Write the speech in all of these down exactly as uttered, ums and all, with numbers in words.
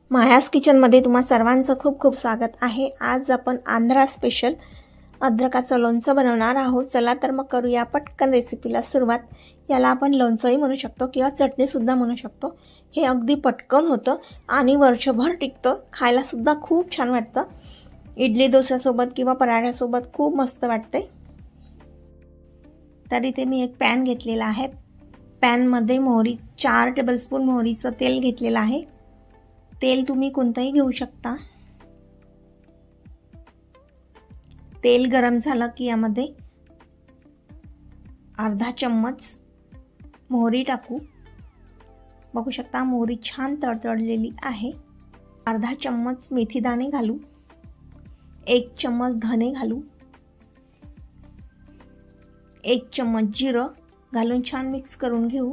मायास किचनमध्ये तुम्हा सर्वांचं खूप खूप स्वागत आहे। आज आपण आंध्रा स्पेशल अद्रकाचं लोणचं बनवणार आहोत। चला तर मग करूया पटकन रेसिपीला सुरुवात। याला आपण लोणचंही म्हणू शकतो किंवा चटणी सुद्धा म्हणू शकतो। हे अगदी पटकन होतं आणि वर्षभर टिकतं, खायला सुद्धा खूप छान वाटतं। इडली डोस्यासोबत किंवा पराठ्यासोबत खूप मस्त वाटते। तर इथे मी एक पॅन घेतलेला आहे। पॅन मध्ये मोहरी चार टेबलस्पून मोहरीचं तेल घेतलेलं आहे। तेल तुम्ही कोणतंही घेऊ शकता। तेल गरम झालं की यामध्ये अर्धा चम्मच मोहरी टाकू। बघू शकता मोहरी छान तडतडलेली आहे। अर्धा चम्मच मेथी दाणे घालू। एक चम्मच धने घालू। एक चम्मच जिरं घालून छान मिक्स करून घेऊ।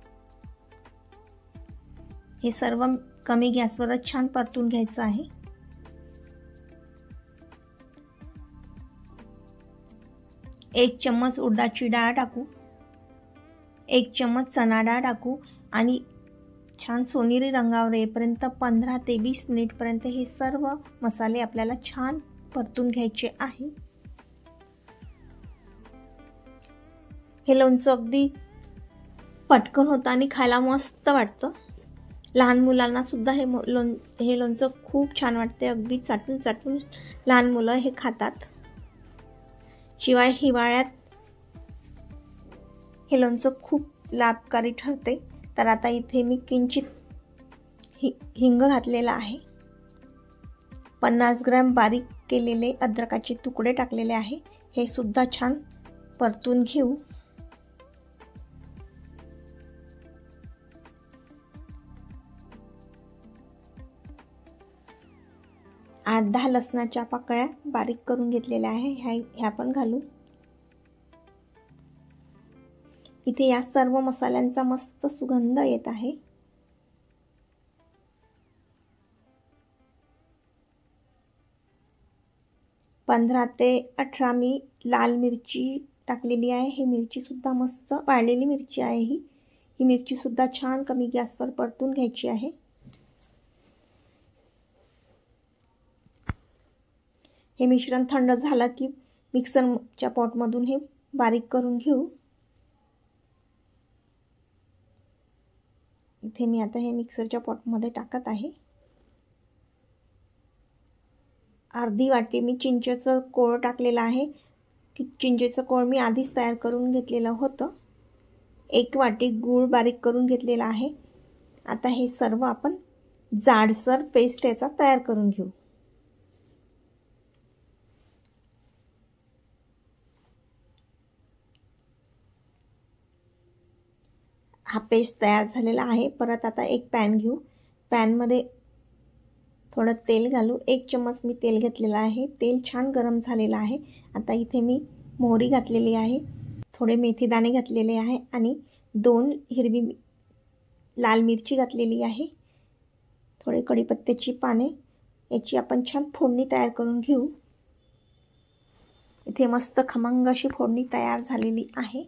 हे सर्व कमी गॅसवरच छान परतून घ्यायचं आहे। एक चम्मच उडदाची डाळ टाकू। एक चम्मच चणा डाळ टाकू आणि छान सोनेरी रंगावर येईपर्यंत पंधरा ते वीस मिनिट पर्यंत हे सर्व मसाले आपल्याला छान परतून घ्यायचे आहे। हे लोणचं अगदी पटकन होतं आणि खायला मस्त वाटतं। लहान मुलांना सुद्धा हे लोण हे लोणचं खूप छान वाटते। अगदी चाटून चाटून लहान मुलं हे खातात। शिवाय हिवाळ्यात हे लोणचं खूप लाभकारी ठरते। तर आता इथे मी किंचित हि हिंग घातलेला आहे। पन्नास ग्रॅम बारीक केलेले अद्रकाचे तुकडे टाकलेले आहे। हे सुद्धा छान परतून घेऊ। आठ दहा लसणाच्या पाकळ्या बारीक करून घेतलेल्या आहे, ह्या ह्या पण घालू। इथे या सर्व मसाल्यांचा मस्त सुगंध येत आहे। पंधरा ते अठरा मी लाल मिरची टाकलेली आहे। ही मिरची सुद्धा मस्त वाळलेली मिरची आहे। ही ही मिरची सुद्धा छान कमी गॅसवर परतून घ्यायची आहे। हे मिश्रण थंड झालं की मिक्सरच्या पॉटमधून हे बारीक करून घेऊ। इथे मी आता हे मिक्सरच्या पॉटमध्ये टाकत आहे। अर्धी वाटी मी चिंचेचं कोळ टाकलेलं आहे। चिंचेचं कोळ मी आधीच तयार करून घेतलेलं होतं। एक वाटी गूळ बारीक करून घेतलेला आहे। आता हे सर्व आपण जाडसर पेस्ट याचा तयार करून घेऊ। हा पेस्ट तयार झालेला आहे। परत आता एक पॅन घेऊ। पॅन मध्ये थोडं तेल घालू। एक चम्मच मी तेल घेतलेलं आहे। तेल छान गरम झालेलं आहे। आता इथे मी मोहरी घातलेली आहे, थोडे मेथी दाणे घातलेले आहे आणि दोन हिरवी लाल मिरची घातलेली आहे, थोडे कढीपत्त्याची पाने। याची आपण छान फोडणी तयार करून घेऊ। इथे मस्त खमंग अशी फोडणी तयार झालेली आहे।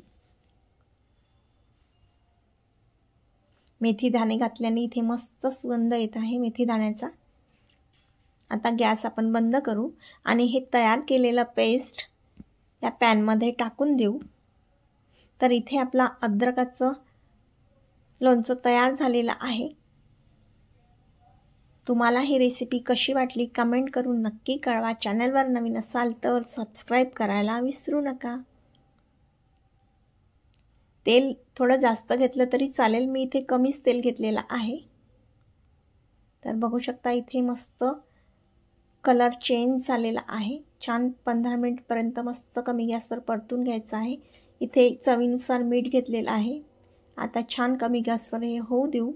मेथी दाणे घातल्याने इथे मस्त सुगंध येत आहे मेथी दाण्याचा। आता गॅस आपण बंद करू आणि हे तयार केलेलं पेस्ट या पॅन मध्ये टाकून देऊ। तर इथे आपला अद्रकाचं लोणचं तयार झालेलं आहे। तुम्हाला ही रेसिपी कशी वाटली कमेंट करून नक्की कळवा। चॅनलवर नवीन असाल तर सबस्क्राइब करायला विसरू नका। तेल थोडं जास्त घेतलं तरी चालेल, मी इथे कमीच तेल घेतलेलं आहे। तर बघू शकता इथे मस्त कलर चेंज झालेला आहे। छान पंधरा मिनिट पर्यंत मस्त कमी गॅसवर परतून घ्यायचं आहे। इथे चवीनुसार मीठ घेतलेलं आहे। आता छान कमी गॅसवर हे होऊ देऊ।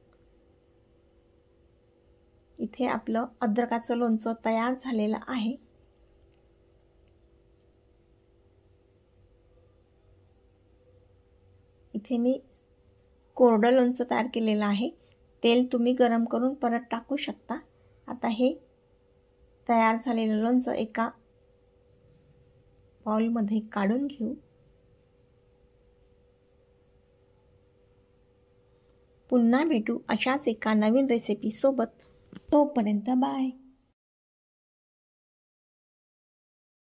इथे आपलं अद्रकाचं लोणचं तयार झालेलं आहे। इथे मी कोरडं लोणचं तयार केलेलं आहे। तेल तुम्ही गरम करून परत टाकू शकता। आता हे तयार झालेलं लोणचं एका बाउलमध्ये काढून घेऊ। पुन्हा भेटू अशाच एका नवीन रेसिपी सोबत। तोपर्यंत बाय.